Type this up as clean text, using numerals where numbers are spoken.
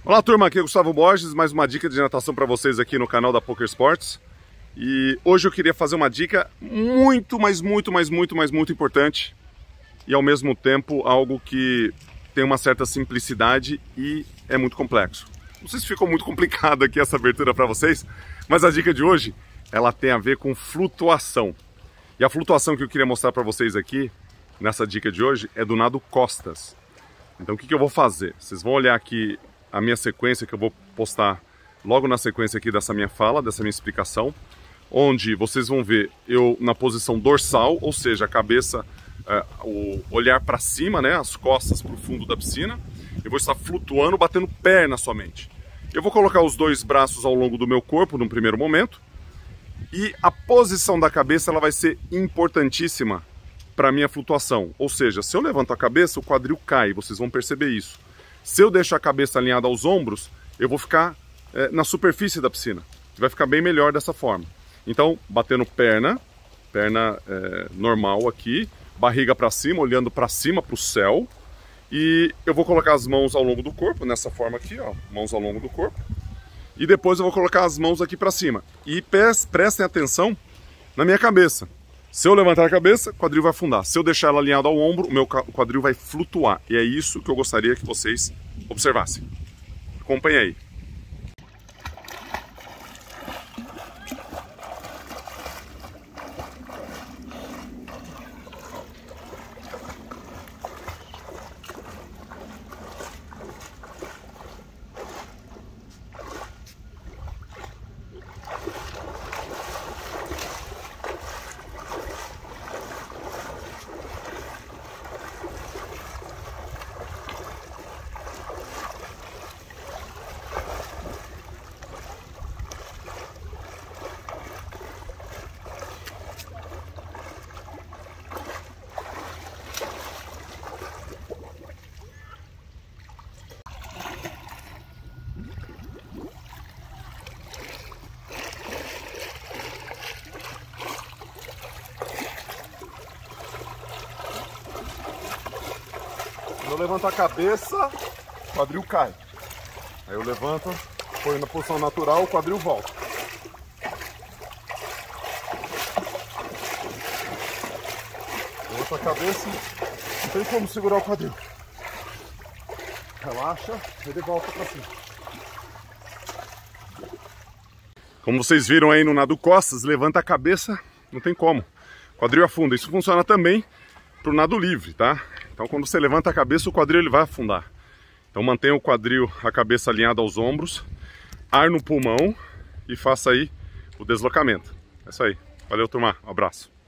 Olá turma, aqui é Gustavo Borges, mais uma dica de natação para vocês aqui no canal da Poker Sports. E hoje eu queria fazer uma dica muito importante e ao mesmo tempo algo que tem uma certa simplicidade e é muito complexo. Não sei se ficou muito complicado aqui essa abertura para vocês, mas a dica de hoje ela tem a ver com flutuação. E a flutuação que eu queria mostrar para vocês aqui nessa dica de hoje é do nado costas. Então o que eu vou fazer? Vocês vão olhar aqui a minha sequência que eu vou postar logo na sequência aqui dessa minha fala, dessa minha explicação, onde vocês vão ver eu na posição dorsal, ou seja, a cabeça, o olhar para cima, né, as costas para o fundo da piscina. Eu vou estar flutuando, batendo perna somente. Eu vou colocar os dois braços ao longo do meu corpo num primeiro momento, e a posição da cabeça ela vai ser importantíssima para a minha flutuação. Ou seja, se eu levanto a cabeça, o quadril cai, vocês vão perceber isso. Se eu deixo a cabeça alinhada aos ombros, eu vou ficar na superfície da piscina. Vai ficar bem melhor dessa forma. Então, batendo perna normal aqui, barriga para cima, olhando para cima, para o céu. E eu vou colocar as mãos ao longo do corpo, nessa forma aqui, ó, mãos ao longo do corpo. E depois eu vou colocar as mãos aqui para cima. E prestem atenção na minha cabeça. Se eu levantar a cabeça, o quadril vai afundar. Se eu deixar ela alinhada ao ombro, o meu quadril vai flutuar. E é isso que eu gostaria que vocês observassem. Acompanhe aí. Quando eu levanto a cabeça, o quadril cai. Aí eu levanto, põe na posição natural, o quadril volta. Levanto a cabeça, não tem como segurar o quadril. Relaxa, ele volta para cima. Como vocês viram aí no nado costas, levanta a cabeça, não tem como. O quadril afunda. Isso funciona também para o nado livre, tá? Então quando você levanta a cabeça, o quadril ele vai afundar. Então mantenha o quadril, a cabeça alinhada aos ombros, ar no pulmão e faça aí o deslocamento. É isso aí. Valeu, turma. Um abraço.